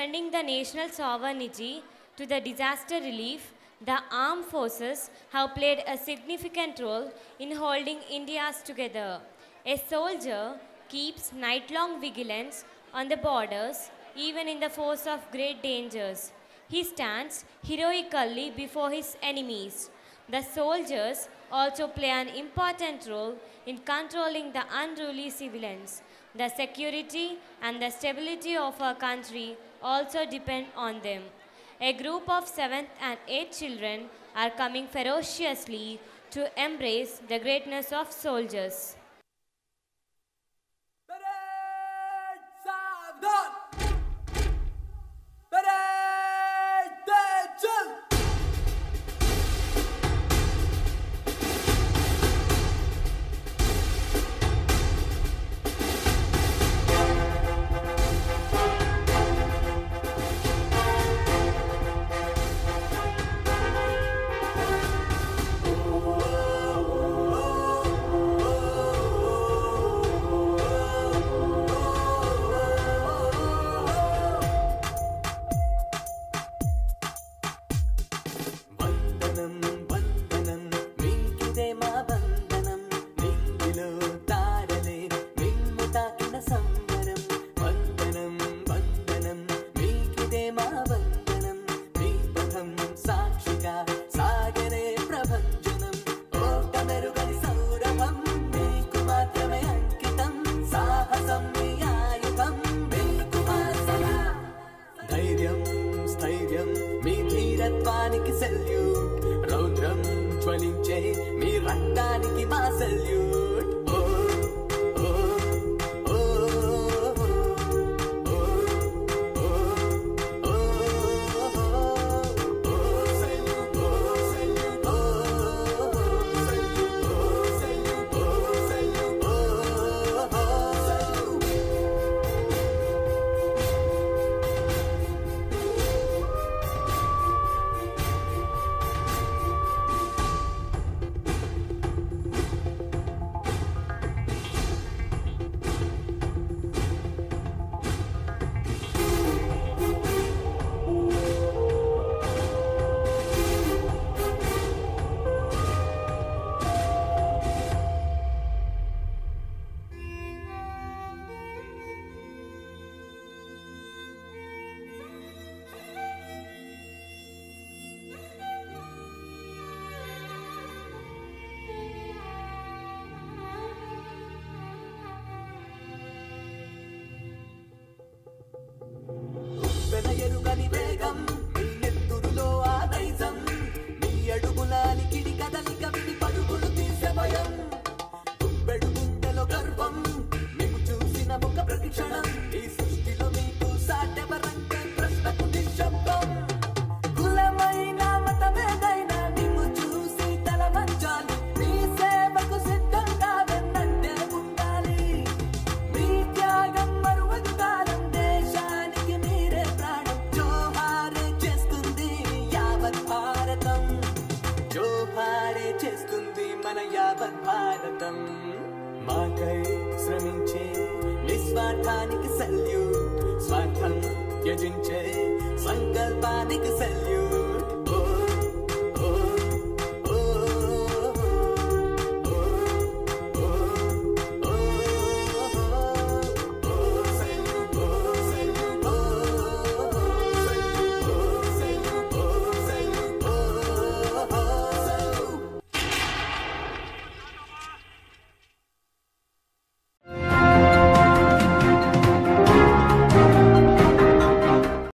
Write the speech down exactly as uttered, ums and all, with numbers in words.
defending the national sovereignty to the disaster relief, the armed forces have played a significant role in holding India together. A soldier keeps night-long vigilance on the borders, even in the face of great dangers. He stands heroically before his enemies. The soldiers also play an important role in controlling the unruly civilians. The security and the stability of our country also depend on them. A group of seventh and eighth children are coming ferociously to embrace the greatness of soldiers. Sankalpanik salute.